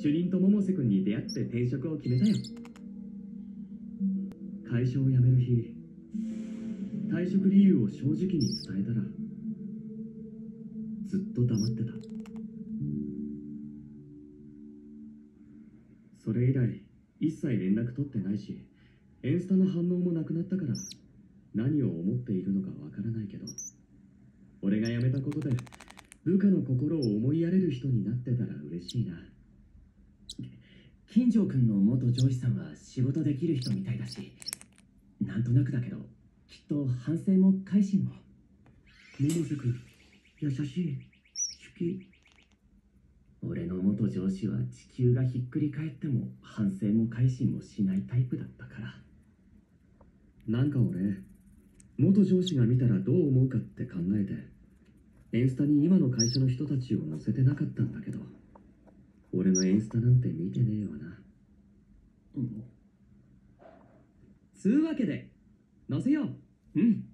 主任と百瀬君に出会って転職を決めたよ。会社を辞める日、退職理由を正直に伝えたら、ずっと黙ってた。それ以来一切連絡取ってないし、エンスタの反応もなくなったから、何を思っているのかわからないけど、俺が辞めたことで部下の心を思いやれる人になってたら嬉しいな。 金城君の元上司さんは仕事できる人みたいだし、なんとなくだけどきっと反省も改心も。 百瀬君、優しい、好き。 俺の元上司は地球がひっくり返っても反省も改心もしないタイプだったから。 なんか俺、元上司が見たらどう思うかって考えて、エンスタに今の会社の人たちを載せてなかったんだけど、俺のエンスタなんて見てねえわな。つうわけで載せよう。 うん。